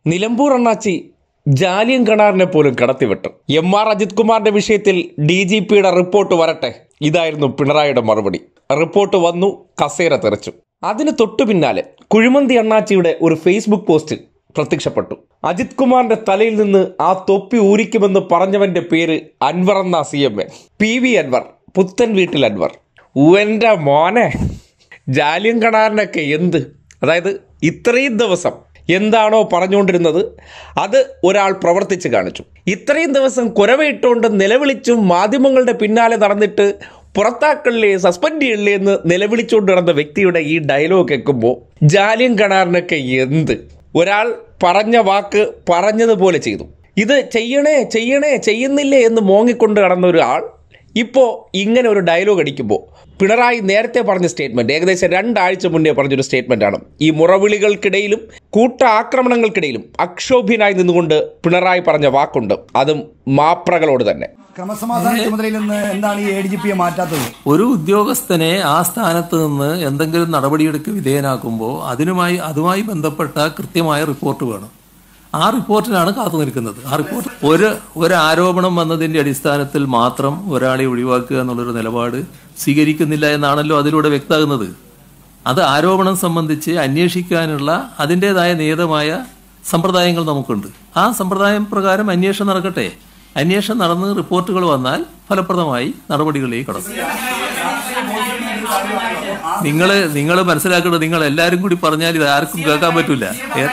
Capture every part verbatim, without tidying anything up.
നിലമ്പൂർ അണ്ണാച്ചി ജാലിയൻ കണാറിനെ പോലും കടത്തിവിട്ടു. M R Ajith കുമാറിന്റെ വിഷയത്തിൽ ഡി ജി പിയുടെ റിപ്പോർട്ട് വരട്ടെ, ഇതായിരുന്നു പിണറായിയുടെ മറുപടി. റിപ്പോർട്ട് വന്നു, കസേര തെറിച്ചു. അതിന് തൊട്ടു പിന്നാലെ കുഴിമന്തി അണ്ണാച്ചിയുടെ ഒരു ഫേസ്ബുക്ക് പോസ്റ്റ് പ്രത്യക്ഷപ്പെട്ടു. അജിത് കുമാറിന്റെ തലയിൽ നിന്ന് ആ തൊപ്പി ഊരിക്കുമെന്ന് പറഞ്ഞവന്റെ പേര് അൻവർ എന്ന C M A P V Anwar, പുത്തൻ വീട്ടിൽ അൻവർ. ഉവന്റെ മോനെ, ജാലിയൻ കണാറിനൊക്കെ എന്ത്, അതായത് ഇത്രയും ദിവസം എന്താണോ പറഞ്ഞുകൊണ്ടിരുന്നത് അത് ഒരാൾ പ്രവർത്തിച്ച് കാണിച്ചു. ഇത്രയും ദിവസം കുരവയിട്ടുകൊണ്ട് നിലവിളിച്ചും മാധ്യമങ്ങളുടെ പിന്നാലെ നടന്നിട്ട് പുറത്താക്കല്ലേ, സസ്പെൻഡ് ചെയ്യല്ലേ എന്ന് നിലവിളിച്ചുകൊണ്ട് നടന്ന വ്യക്തിയുടെ ഈ ഡയലോഗ് കേൾക്കുമ്പോൾ ജാലിയൻ കണാറിനൊക്കെ എന്ത്. ഒരാൾ പറഞ്ഞ വാക്ക് പറഞ്ഞതുപോലെ ചെയ്തു. ഇത് ചെയ്യണേ ചെയ്യണേ ചെയ്യുന്നില്ലേ എന്ന് മോങ്ങിക്കൊണ്ട് നടന്ന ഒരാൾ ഇപ്പോൾ ഇങ്ങനെ ഒരു ഡയലോഗ് അടിക്കുമ്പോൾ, പിണറായി നേരത്തെ പറഞ്ഞ സ്റ്റേറ്റ്മെൻറ്റ്, ഏകദേശം രണ്ടാഴ്ച മുന്നേ പറഞ്ഞൊരു സ്റ്റേറ്റ്മെൻറ്റാണ്. ഈ മുറവിളികൾക്കിടയിലും കൂട്ട ആക്രമണങ്ങൾക്കിടയിലും അക്ഷോഭ്യനായി നിന്നുകൊണ്ട് പിണറായി പറഞ്ഞ വാക്കുണ്ട്, അതും മാപ്രകളോട് തന്നെ. ക്രമസമാധാന ചുമതലയിൽ നിന്ന് എന്താണ് ഈ എ ഡി ജി പിയെ മാറ്റാത്തത്? ഒരു ഉദ്യോഗസ്ഥനെ ആ സ്ഥാനത്ത് നിന്ന് എന്തെങ്കിലും നടപടിയെടുക്ക് വിധേയനാക്കുമ്പോൾ അതിനുമായി അതുമായി ബന്ധപ്പെട്ട കൃത്യമായ റിപ്പോർട്ട് വേണം. ആ റിപ്പോർട്ടിനാണ് കാത്തു നിൽക്കുന്നത്. ആ റിപ്പോർട്ട് ഒരു ഒരു ആരോപണം വന്നതിന്റെ അടിസ്ഥാനത്തിൽ മാത്രം ഒരാളെ ഒഴിവാക്കുക എന്നുള്ളൊരു നിലപാട് സ്വീകരിക്കുന്നില്ല എന്നാണല്ലോ അതിലൂടെ വ്യക്തമാകുന്നത്. അത് ആരോപണം സംബന്ധിച്ച് അന്വേഷിക്കാനുള്ള അതിൻ്റെതായ നിയതമായ സമ്പ്രദായങ്ങൾ നമുക്കുണ്ട്. ആ സമ്പ്രദായം പ്രകാരം അന്വേഷണം നടക്കട്ടെ. അന്വേഷണം നടന്ന് റിപ്പോർട്ടുകൾ വന്നാൽ ഫലപ്രദമായി നടപടികളിലേക്ക് കടക്കും. നിങ്ങൾ നിങ്ങൾ മനസ്സിലാക്കേണ്ടത്, നിങ്ങൾ എല്ലാവരും കൂടി പറഞ്ഞാൽ ഇത് ആർക്കും കേൾക്കാൻ പറ്റില്ല.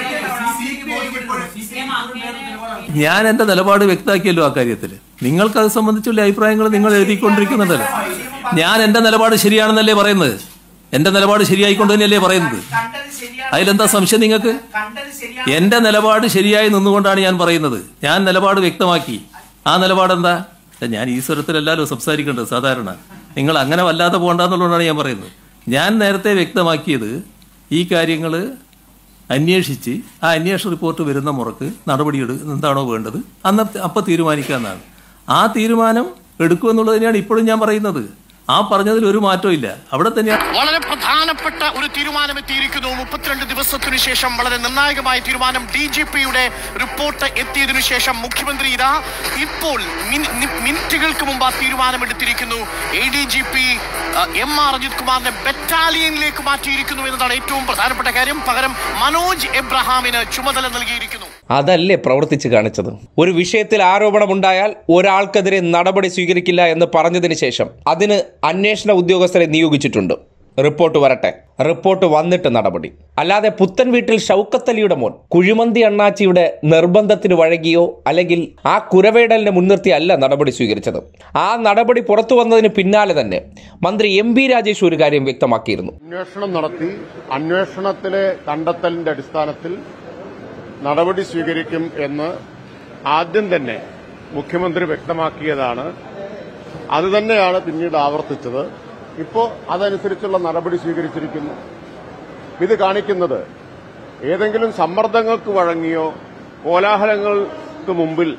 ഞാൻ എന്റെ നിലപാട് വ്യക്തമാക്കിയല്ലോ ആ കാര്യത്തിൽ. നിങ്ങൾക്ക് അത് സംബന്ധിച്ചുള്ള അഭിപ്രായങ്ങൾ നിങ്ങൾ എഴുതിക്കൊണ്ടിരിക്കുന്നുണ്ടല്ലോ. ഞാൻ എന്റെ നിലപാട് ശരിയാണെന്നല്ലേ പറയുന്നത്. എന്റെ നിലപാട് ശരിയായിക്കൊണ്ട് തന്നെയല്ലേ പറയുന്നത്. അതിലെന്താ സംശയം നിങ്ങൾക്ക്? എന്റെ നിലപാട് ശരിയായി നിന്നുകൊണ്ടാണ് ഞാൻ പറയുന്നത്. ഞാൻ നിലപാട് വ്യക്തമാക്കി. ആ നിലപാട് എന്താ? ഞാൻ ഈ സ്വരത്തിലല്ലല്ലോ സംസാരിക്കേണ്ടത് സാധാരണ. നിങ്ങൾ അങ്ങനെ വല്ലാതെ പോകണ്ടെന്നുള്ളതാണ് ഞാൻ പറയുന്നത്. ഞാൻ നേരത്തെ വ്യക്തമാക്കിയത് ഈ കാര്യങ്ങൾ അന്വേഷിച്ച് ആ അന്വേഷണ റിപ്പോർട്ട് വരുന്ന മുറക്ക് നടപടിയെടു എന്താണോ വേണ്ടത് അന്ന് അപ്പം തീരുമാനിക്കാമെന്നാണ്. ആ തീരുമാനം എടുക്കുമെന്നുള്ളത് തന്നെയാണ് ഇപ്പോഴും ഞാൻ പറയുന്നത്. ആ പറഞ്ഞതിൽ ഒരു മാറ്റവും ഇല്ല. അവിടെ തന്നെയാണ് വളരെ പ്രധാനപ്പെട്ട ഒരു തീരുമാനം എത്തിയിരിക്കുന്നു. മുപ്പത്തിരണ്ട് ദിവസത്തിനു ശേഷം വളരെ നിർണായകമായ തീരുമാനം. ഡി ജി പിയുടെ റിപ്പോർട്ട് എത്തിയതിനു ശേഷം മുഖ്യമന്ത്രി ഇതാ ഇപ്പോൾ മിനിറ്റുകൾക്ക് മുമ്പ് ആ തീരുമാനം എടുത്തിരിക്കുന്നു. A D G P M R Ajith കുമാറിനെ ബറ്റാലിയനിലേക്ക് മാറ്റിയിരിക്കുന്നു എന്നതാണ് ഏറ്റവും പ്രധാനപ്പെട്ട കാര്യം. പകരം മനോജ് എബ്രഹാമിന് ചുമതല നൽകിയിരിക്കുന്നു. അതല്ലേ പ്രവർത്തിച്ച് കാണിച്ചത്. ഒരു വിഷയത്തിൽ ആരോപണമുണ്ടായാൽ ഒരാൾക്കെതിരെ നടപടി സ്വീകരിക്കില്ല എന്ന് പറഞ്ഞതിന് ശേഷം അതിന് അന്വേഷണ ഉദ്യോഗസ്ഥരെ നിയോഗിച്ചിട്ടുണ്ട്. റിപ്പോർട്ട് വരട്ടെ, റിപ്പോർട്ട് വന്നിട്ട് നടപടി. അല്ലാതെ പുത്തൻ വീട്ടിൽ ഷൗക്കത്ത് അലിയുടെ മോൻ കുഴിമന്തി അണ്ണാച്ചിയുടെ നിർബന്ധത്തിന് വഴങ്ങിയോ അല്ലെങ്കിൽ ആ കുരവേടലിനെ മുൻനിർത്തി അല്ല നടപടി സ്വീകരിച്ചത്. ആ നടപടി പുറത്തു വന്നതിന് പിന്നാലെ തന്നെ മന്ത്രി എം ബി രാജേഷ് ഒരു കാര്യം വ്യക്തമാക്കിയിരുന്നു. അന്വേഷണം നടത്തി അന്വേഷണത്തിലെ കണ്ടെത്തലിന്റെ അടിസ്ഥാനത്തിൽ നടപടി സ്വീകരിക്കും എന്ന് ആദ്യം തന്നെ മുഖ്യമന്ത്രി വ്യക്തമാക്കിയതാണ്. അതുതന്നെയാണ് പിന്നീട് ആവർത്തിച്ചത്. ഇപ്പോൾ അതനുസരിച്ചുള്ള നടപടി സ്വീകരിച്ചിരിക്കുന്നു. ഇത് കാണിക്കുന്നത് ഏതെങ്കിലും സമ്മർദ്ദങ്ങൾക്ക് വഴങ്ങിയോ കോലാഹലങ്ങൾക്ക് മുമ്പിൽ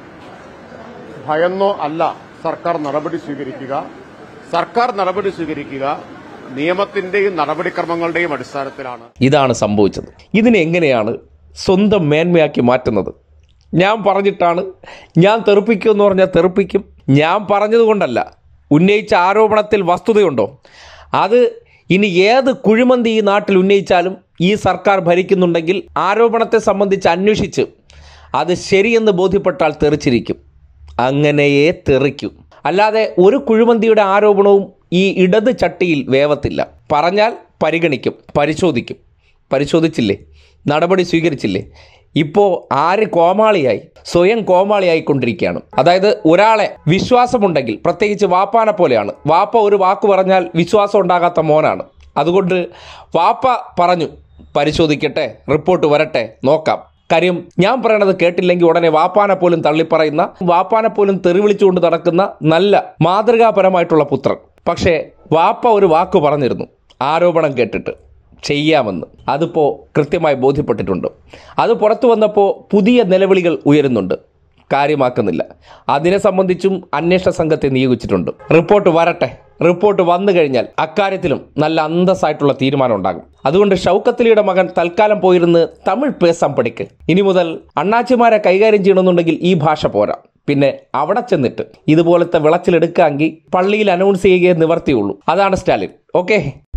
ഭയന്നോ അല്ല സർക്കാർ നടപടി സ്വീകരിക്കുക. സർക്കാർ നടപടി സ്വീകരിക്കുക നിയമത്തിന്റെയും നടപടിക്രമങ്ങളുടെയും അടിസ്ഥാനത്തിലാണ്. ഇതാണ് സംഭവിച്ചത്. ഇതിനെ എങ്ങനെയാണ് സ്വന്തം മേന്മയാക്കി മാറ്റുന്നത്? ഞാൻ പറഞ്ഞിട്ടാണ്, ഞാൻ തെറുപ്പിക്കുമെന്ന് പറഞ്ഞാൽ തെറുപ്പിക്കും. ഞാൻ പറഞ്ഞതുകൊണ്ടല്ല. ഉന്നയിച്ച ആരോപണത്തിൽ വസ്തുതയുണ്ടോ? അത് ഇനി ഏത് കുഴിമന്തി ഈ നാട്ടിൽ ഉന്നയിച്ചാലും ഈ സർക്കാർ ഭരിക്കുന്നുണ്ടെങ്കിൽ ആരോപണത്തെ സംബന്ധിച്ച് അന്വേഷിച്ച് അത് ശരിയെന്ന് ബോധ്യപ്പെട്ടാൽ തെറിച്ചിരിക്കും. അങ്ങനെയേ തെറിക്കും. അല്ലാതെ ഒരു കുഴിമന്തിയുടെ ആരോപണവും ഈ ഇടത് ചട്ടിയിൽ വേവത്തില്ല. പറഞ്ഞാൽ പരിഗണിക്കും, പരിശോധിക്കും. പരിശോധിച്ചില്ലേ? നടപടി സ്വീകരിച്ചില്ലേ? ഇപ്പോൾ ആര് കോമാളിയായി, സ്വയം കോമാളിയായിക്കൊണ്ടിരിക്കുകയാണ്. അതായത് ഒരാളെ വിശ്വാസമുണ്ടെങ്കിൽ, പ്രത്യേകിച്ച് വാപ്പാനെ പോലെയാണ്. വാപ്പ ഒരു വാക്ക് പറഞ്ഞാൽ വിശ്വാസം ഉണ്ടാകാത്ത മോനാണ്. അതുകൊണ്ട് വാപ്പ പറഞ്ഞു പരിശോധിക്കട്ടെ, റിപ്പോർട്ട് വരട്ടെ, നോക്കാം. കാര്യം ഞാൻ പറയണത് കേട്ടില്ലെങ്കിൽ ഉടനെ വാപ്പാനെ പോലും തള്ളിപ്പറയുന്ന, വാപ്പാനെ പോലും തെറിവിളിച്ചുകൊണ്ട് നടക്കുന്ന നല്ല മാതൃകാപരമായിട്ടുള്ള പുത്രൻ. പക്ഷേ വാപ്പ ഒരു വാക്ക് പറഞ്ഞിരുന്നു ആരോപണം കേട്ടിട്ട് ചെയ്യാമെന്ന്. അതിപ്പോൾ കൃത്യമായി ബോധ്യപ്പെട്ടിട്ടുണ്ട്. അത് പുറത്തു വന്നപ്പോൾ പുതിയ നിലവിളികൾ ഉയരുന്നുണ്ട്. കാര്യമാക്കുന്നില്ല. അതിനെ സംബന്ധിച്ചും അന്വേഷണ സംഘത്തെ നിയോഗിച്ചിട്ടുണ്ട്. റിപ്പോർട്ട് വരട്ടെ, റിപ്പോർട്ട് വന്നു കഴിഞ്ഞാൽ അക്കാര്യത്തിലും നല്ല അന്തസ്സായിട്ടുള്ള തീരുമാനം ഉണ്ടാകും. അതുകൊണ്ട് ഷൗക്കത്ത് അലിയുടെ മകൻ തൽക്കാലം പോയിരുന്ന് തമിഴ് പേസാൻ പഠിക്ക്. ഇനി മുതൽ അണ്ണാച്ചിമാരെ കൈകാര്യം ചെയ്യണമെന്നുണ്ടെങ്കിൽ ഈ ഭാഷ പോരാ. പിന്നെ അവിടെ ചെന്നിട്ട് ഇതുപോലത്തെ വിളച്ചിലെടുക്കാമെങ്കിൽ പള്ളിയിൽ അനൗൺസ് ചെയ്യുകയെ നിവർത്തിയുള്ളൂ. അതാണ് സ്റ്റാലിൻ. ഓക്കെ.